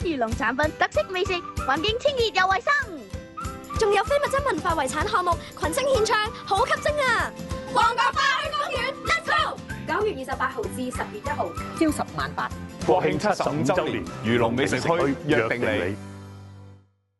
漁農產品、特色美食、環境清潔又衛生， 仲有非物質文化遺產項目群星獻唱，好吸睛啊！旺角花墟公園 ，Let's go！ 9月28號至10月1號， 朝10晚8。 國慶75週年，漁農美食區約定你。